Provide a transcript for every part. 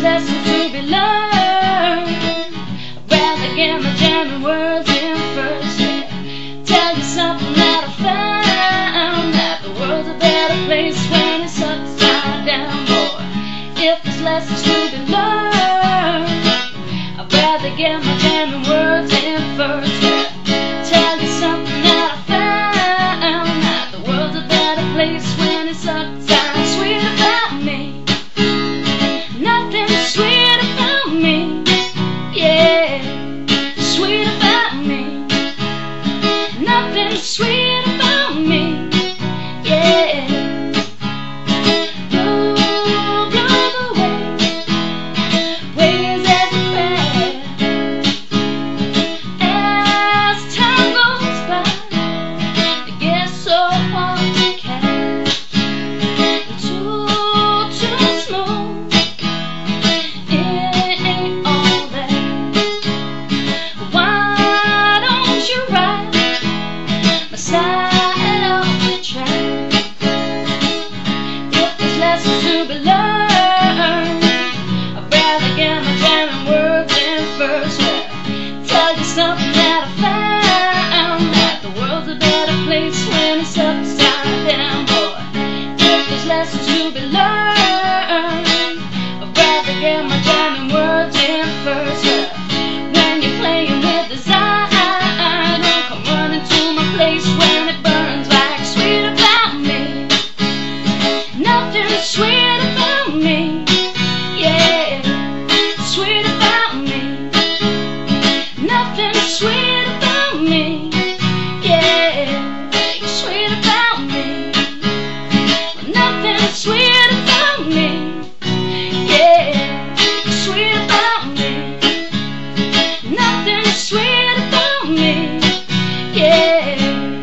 lessons to be learned, I'd rather get my jamming words in first. Yeah. Tell you something that I found, that the world's a better place when it's upside down, boy. If there's lessons to be learned, I'd rather get my jamming words in first. Yeah. Tell you something that I found, that the world's a better place when it's upside down. Sweet about me, nothing sweet about me, yeah. Sweet about me, nothing sweet about me, yeah. Blow, blow away, waves everywhere. As time goes by, it gets so hard to catch, too smooth. It ain't all that. Why don't you ride my side of the track? If there's lessons to be learned, I'd rather get my jamming words in first. Tell you something that I found, that the world's a better place when it's upside down, boy. If there's lessons to be learned, I'd rather get my jamming words in first. When you're playing with desire, don't come running to my place when it burns like sweet about me. Nothing sweet about me, yeah. Sweet about me, nothing sweet about me, yeah. Sweet about me, nothing sweet about me, yeah. Sweet about me, nothing sweet about me, yeah.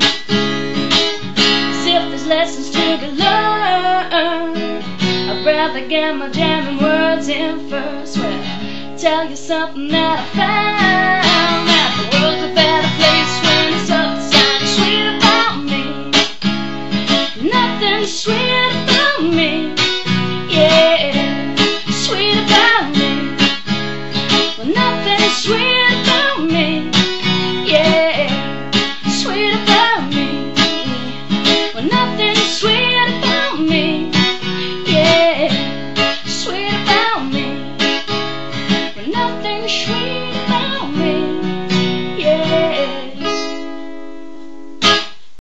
'Cause if there's lessons to be learned, I'd rather get my jamming words in first. Well, tell you something that I found, that the world's a better place when it's upside. Sweet about me, nothing sweet